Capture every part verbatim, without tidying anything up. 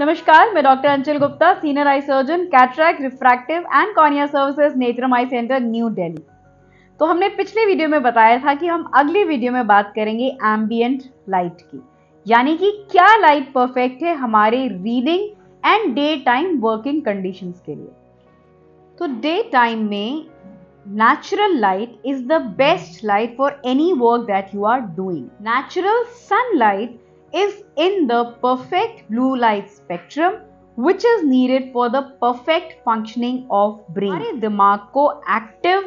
नमस्कार, मैं doctor Anchal Gupta, senior eye surgeon, cataract, refractive and cornea services, Netram eye centre, New Delhi. तो हमने पिछले वीडियो में बताया था कि हम अगली वीडियो में बात करेंगे एम्बिएंट लाइट की, यानी कि क्या लाइट परफेक्ट है हमारे reading and day time working conditions के लिए। तो डे टाइम में natural light is the best light for any work that you are doing. Natural sunlight is in the perfect blue light spectrum which is needed for the perfect functioning of brain. हमारे दिमाग को active,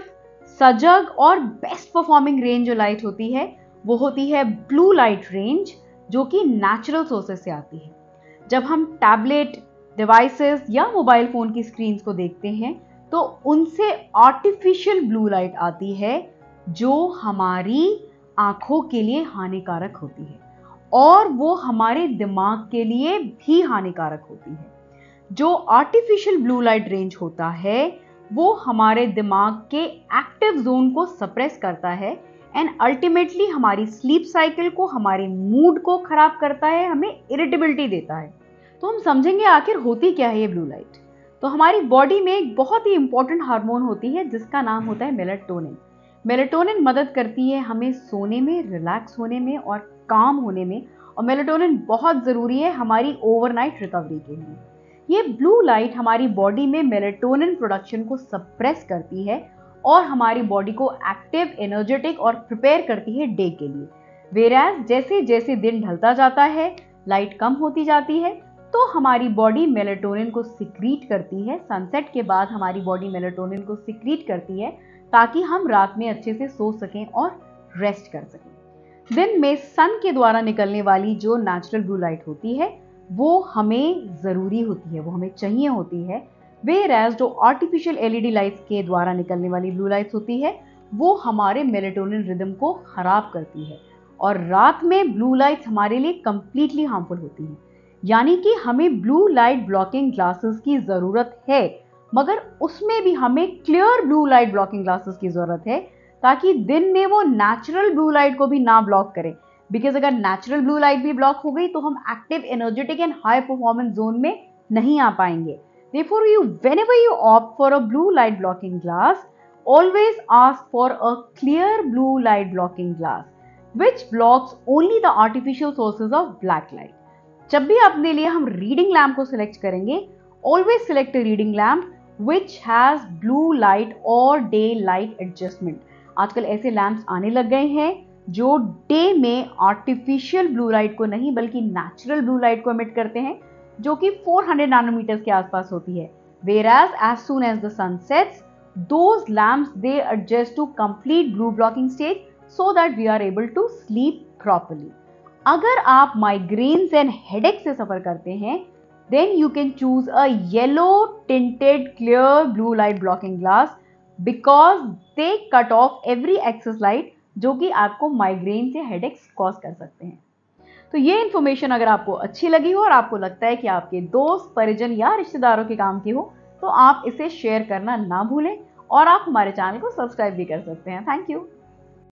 सजग और best performing range जो light होती है वो होती है ब्लू लाइट रेंज, जो कि नेचुरल सोर्सेस से आती है। जब हम टैबलेट डिवाइसेस या मोबाइल फोन की स्क्रीन्स को देखते हैं तो उनसे आर्टिफिशियल ब्लू लाइट आती है जो हमारी आंखों के लिए हानिकारक होती है और वो हमारे दिमाग के लिए भी हानिकारक होती है। जो आर्टिफिशियल ब्लू लाइट रेंज होता है वो हमारे दिमाग के एक्टिव जोन को सप्रेस करता है एंड अल्टीमेटली हमारी स्लीप साइकिल को, हमारे मूड को खराब करता है, हमें इरिटेबिलिटी देता है। तो हम समझेंगे आखिर होती क्या है ये ब्लू लाइट। तो हमारी बॉडी में एक बहुत ही इंपॉर्टेंट हार्मोन होती है जिसका नाम होता है मेलाटोनिन। मेलाटोनिन मदद करती है हमें सोने में, रिलैक्स होने में और काम होने में, और मेलाटोनिन बहुत ज़रूरी है हमारी ओवरनाइट रिकवरी के लिए। ये ब्लू लाइट हमारी बॉडी में मेलाटोनिन प्रोडक्शन को सप्रेस करती है और हमारी बॉडी को एक्टिव, एनर्जेटिक और प्रिपेयर करती है डे के लिए। वेराज जैसे जैसे दिन ढलता जाता है, लाइट कम होती जाती है, तो हमारी बॉडी मेलाटोनिन को सिक्रीट करती है। सनसेट के बाद हमारी बॉडी मेलाटोनिन को सिक्रीट करती है ताकि हम रात में अच्छे से सो सकें और रेस्ट कर सकें। दिन में सन के द्वारा निकलने वाली जो नेचुरल ब्लू लाइट होती है वो हमें ज़रूरी होती है, वो हमें चाहिए होती है। वेयरएज जो आर्टिफिशियल एलईडी लाइट्स के द्वारा निकलने वाली ब्लू लाइट्स होती है वो हमारे मेलाटोनिन रिदम को खराब करती है और रात में ब्लू लाइट्स हमारे लिए कंप्लीटली हार्मफुल होती हैं। यानी कि हमें ब्लू लाइट ब्लॉकिंग ग्लासेस की ज़रूरत है, मगर उसमें भी हमें clear blue light blocking glasses की ज़रूरत है ताकि दिन में वो नेचुरल ब्लू लाइट को भी ना ब्लॉक करें। बिकॉज अगर नेचुरल ब्लू लाइट भी ब्लॉक हो गई तो हम active, energetic and high performance zone में नहीं आ पाएंगे। Therefore, you whenever you opt for a blue light blocking glass, always ask for a clear blue light blocking glass which blocks only the artificial sources of black light. जब भी अपने लिए हम reading lamp को select करेंगे, always select a reading lamp which has blue light और day light adjustment. आजकल ऐसे लैम्प्स आने लग गए हैं जो डे में आर्टिफिशियल ब्लू लाइट को नहीं बल्कि नेचुरल ब्लू लाइट को एमिट करते हैं, जो कि चार सौ नैनोमीटर्स के आसपास होती है। Whereas as soon as the sun sets, those lamps they adjust to complete blue blocking stage so that we are able to sleep properly. अगर आप माइग्रेन्स एंड हेडेक से सफर करते हैं, then you can choose a yellow tinted clear blue light blocking glass because they cut off every excess light जो कि आपको migraines या headaches cause कर सकते हैं। तो ये इन्फॉर्मेशन अगर आपको अच्छी लगी हो और आपको लगता है कि आपके दोस्त, परिजन या रिश्तेदारों के काम की हो तो आप इसे शेयर करना ना भूलें और आप हमारे चैनल को सब्सक्राइब भी कर सकते हैं। Thank you.